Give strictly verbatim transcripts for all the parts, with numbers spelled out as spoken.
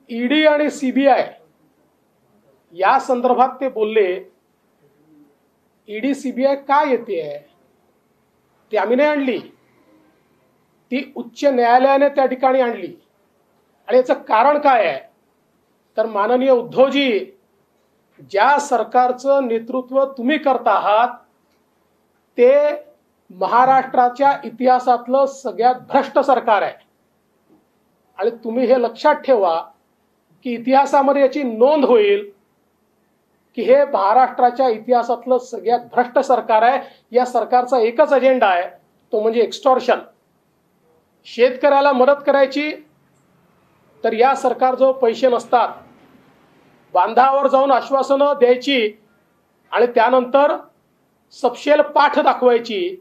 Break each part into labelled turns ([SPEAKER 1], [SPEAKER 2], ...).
[SPEAKER 1] ED आणि CBI या संदर्भात ते बोलले, ईडी सीबीआय का येते आहे? ती आम्ही नाही आणली, ती उच्च न्यायालयाने त्या ठिकाणी आणली. आणि याचं कारण काय आहे तर माननीय उद्धवजी, ज्या सरकारचं नेतृत्व तुम्ही करता आहात ते महाराष्ट्राच्या इतिहासातलं सगळ्यात भ्रष्ट सरकार आहे. आणि तुम्ही हे लक्षात ठेवा की इतिहासामध्ये याची नोंद होईल की हे महाराष्ट्राच्या इतिहासातलं सगळ्यात भ्रष्ट सरकार आहे. या सरकारचा एकच अजेंडा आहे, तो म्हणजे एक्स्टॉर्शन. शेतकऱ्याला मदत करायची तर या सरकारजवळ पैसे नसतात, बांधावर जाऊन आश्वासनं द्यायची आणि त्यानंतर सपशेल पाठ दाखवायची.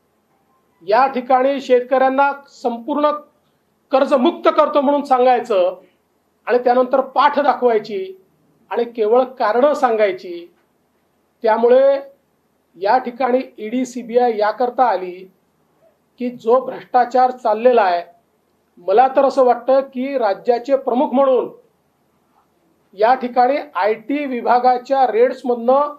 [SPEAKER 1] या ठिकाणी शेतकऱ्यांना संपूर्ण कर्जमुक्त करतो म्हणून सांगायचं आणि त्यानंतर पाठ दाखवायची आणि केवळ कारणं सांगायची. त्यामुळे या ठिकाणी ईडी सीबीआय याकरता आली की जो भ्रष्टाचार चाललेला आहे, मला तर असं वाटतं की राज्याचे प्रमुख म्हणून या ठिकाणी आय टी विभागाच्या रेड्समधनं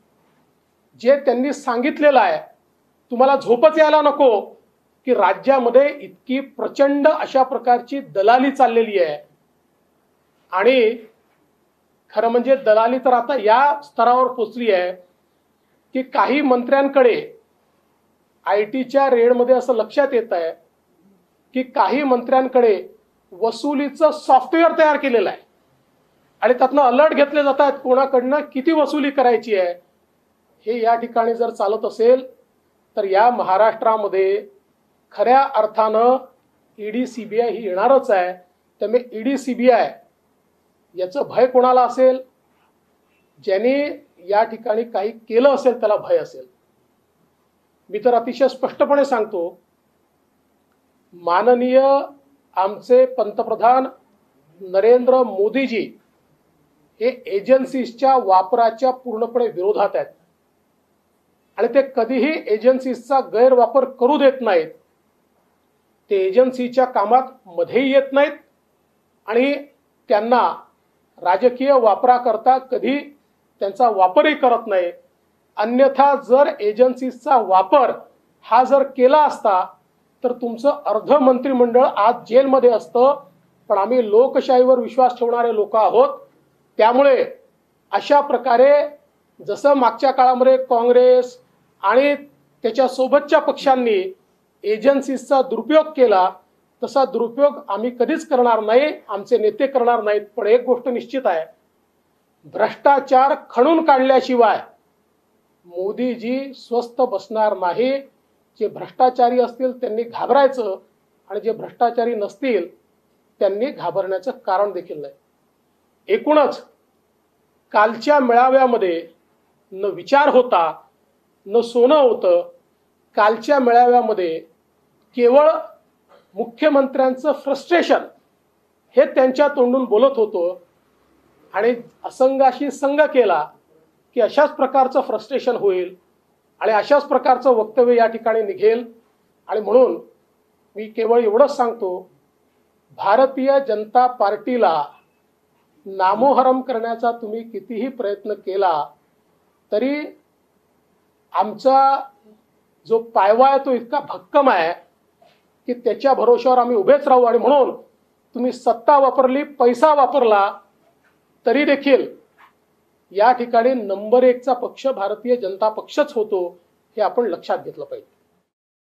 [SPEAKER 1] जे त्यांनी सांगितलेलं आहे, तुम्हाला झोपच यायला नको की राज्यामध्ये इतकी प्रचंड अशा प्रकारची दलाली चाललेली आहे. आणि खरं म्हणजे दलाली तर आता या स्तरावर पोचली आहे की काही मंत्र्यांकडे आय टीच्या रेडमध्ये असं लक्षात येत आहे की काही मंत्र्यांकडे वसुलीचं सॉफ्टवेअर तयार केलेलं आहे आणि त्यातनं अलर्ट घेतले जातात कोणाकडनं किती वसुली करायची आहे. हे या ठिकाणी जर चालत असेल तर या महाराष्ट्रामध्ये खऱ्या अर्थानं ईडी सीबीआय ही येणारच आहे. त्यामुळे ईडी सीबीआय याचं भय कोणाला असेल? ज्यांनी या ठिकाणी काही केलं असेल त्याला भय असेल. मी तर अतिशय स्पष्टपणे सांगतो, माननीय आमचे पंतप्रधान नरेंद्र मोदीजी हे एजन्सीजच्या वापराच्या पूर्णपणे विरोधात आहेत आणि ते कधीही एजन्सीजचा गैरवापर करू देत नाहीत. ते एजन्सीच्या कामात मध्येही येत नाहीत आणि त्यांना राजकीय वापराकरता कधी त्यांचा वापरही करत नाही. अन्यथा जर एजन्सीचा वापर हा जर केला असता तर तुमचं अर्ध मंत्रिमंडळ आज जेलमध्ये असतं. पण आम्ही लोकशाहीवर विश्वास ठेवणारे लोक आहोत, त्यामुळे अशा प्रकारे जसं मागच्या काळामध्ये काँग्रेस आणि त्याच्या सोबतच्या पक्षांनी एजन्सीचा दुरुपयोग केला तसा दुरुपयोग आम्ही कधीच करणार नाही, आमचे नेते करणार नाहीत. पण एक गोष्ट निश्चित आहे, भ्रष्टाचार खणून काढल्याशिवाय मोदीजी स्वस्थ बसणार नाही. जे भ्रष्टाचारी असतील त्यांनी घाबरायचं आणि जे भ्रष्टाचारी नसतील त्यांनी घाबरण्याचं कारण देखील नाही. एकूणच कालच्या मेळाव्यामध्ये न विचार होता न सोनं होतं. कालच्या मेळाव्यामध्ये केवळ मुख्यमंत्र्यांचं फ्रस्ट्रेशन हे त्यांच्या तोंडून बोलत होतं आणि असंघाशी संघ केला की अशाच प्रकारचं फ्रस्ट्रेशन होईल आणि अशाच प्रकारचं वक्तव्य या ठिकाणी निघेल. आणि म्हणून मी केवळ एवढंच सांगतो, भारतीय जनता पार्टीला नामोहरम करण्याचा तुम्ही कितीही प्रयत्न केला तरी आमचा जो पायवा आहे तो इतका भक्कम आहे की त्याच्या भरोश्यावर आम्ही उभेच राहू. आणि म्हणून तुम्ही सत्ता वापरली, पैसा वापरला तरी देखील या ठिकाणी नंबर एकचा पक्ष भारतीय जनता पक्षच होतो, हे आपण लक्षात घेतलं पाहिजे.